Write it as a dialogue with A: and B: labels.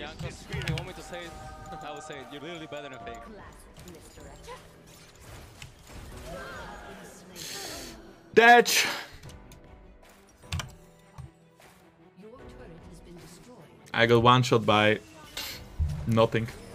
A: Jankos, if you want me to say it, I will say it. You're literally better than Fake.
B: Datch! I got one shot by nothing.